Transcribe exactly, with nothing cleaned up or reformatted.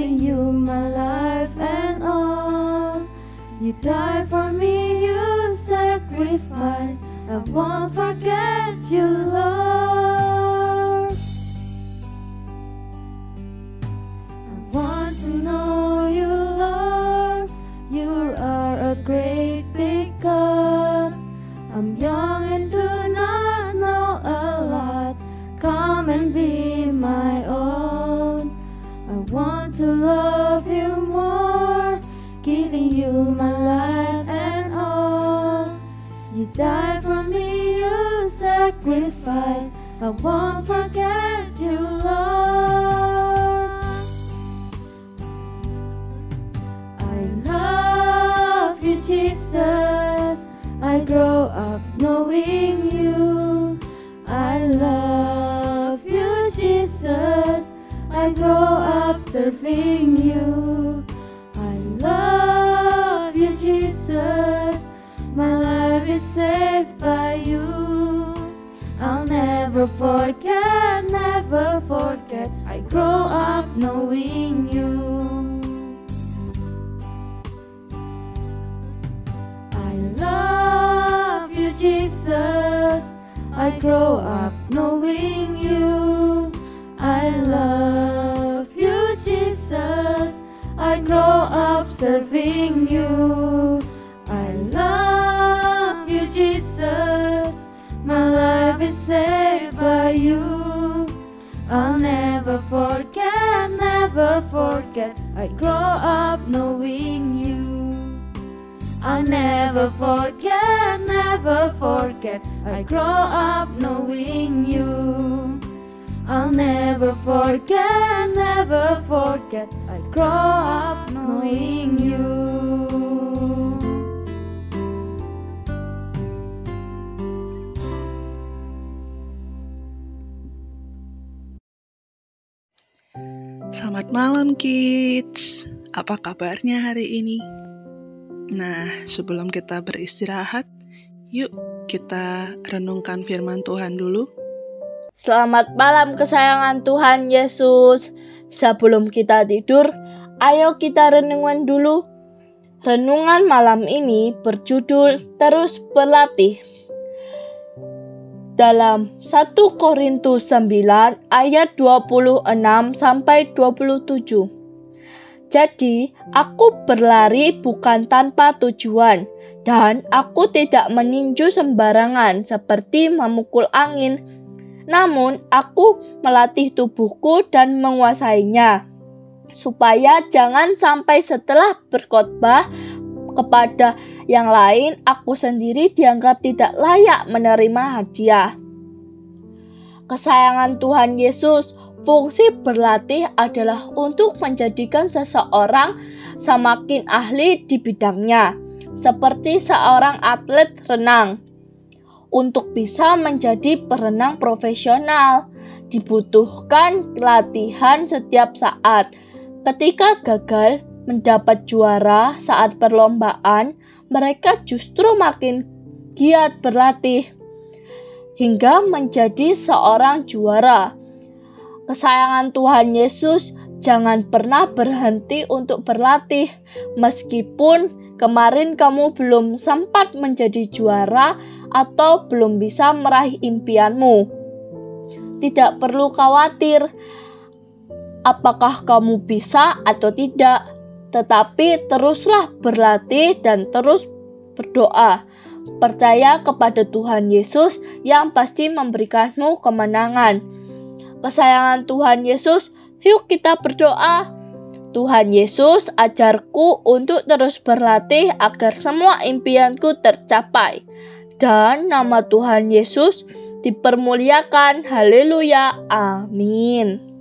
giving you my life and all. You died for me, you sacrificed. I won't forget you, Lord. I want to know you, Lord. You are a great big God. I'm young and do not know a lot. Come and be my own. I want to love you more, giving you my life and all. You died for me, you sacrificed. I won't forget you, Lord. I love you, Jesus. I grow up knowing you. I love you, Jesus. I grow up serving you. I love you, Jesus. My life is saved by you. I'll never forget, never forget. I grow up knowing you. I love you, Jesus. I grow up knowing you. I love you, Jesus. I grow up serving you. I love you, Jesus. My life is saved by you. I'll never forget, never forget. I grow up knowing you. I'll never forget, never forget. I grow up knowing you. I'll never forget, never forget. I grow up knowing you. Selamat malam kids. Apa kabarnya hari ini? Nah, sebelum kita beristirahat, yuk kita renungkan firman Tuhan dulu. Selamat malam kesayangan Tuhan Yesus. Sebelum kita tidur, ayo kita renungan dulu. Renungan malam ini berjudul Terus Berlatih. Dalam satu Korintus sembilan ayat dua puluh enam sampai dua puluh tujuh. Jadi, aku berlari bukan tanpa tujuan, dan aku tidak meninju sembarangan seperti memukul angin. Namun, aku melatih tubuhku dan menguasainya, supaya jangan sampai setelah berkhotbah kepada yang lain, aku sendiri dianggap tidak layak menerima hadiah. Kesayangan Tuhan Yesus, fungsi berlatih adalah untuk menjadikan seseorang semakin ahli di bidangnya, seperti seorang atlet renang. Untuk bisa menjadi perenang profesional, dibutuhkan latihan setiap saat. Ketika gagal mendapat juara saat perlombaan, mereka justru makin giat berlatih hingga menjadi seorang juara. Kesayangan Tuhan Yesus, jangan pernah berhenti untuk berlatih. Meskipun kemarin kamu belum sempat menjadi juara atau belum bisa meraih impianmu, tidak perlu khawatir apakah kamu bisa atau tidak. Tetapi teruslah berlatih dan terus berdoa. Percaya kepada Tuhan Yesus yang pasti memberikanmu kemenangan. Kesayangan Tuhan Yesus, yuk kita berdoa. Tuhan Yesus, ajarku untuk terus berlatih agar semua impianku tercapai. Dan nama Tuhan Yesus dipermuliakan. Haleluya. Amin.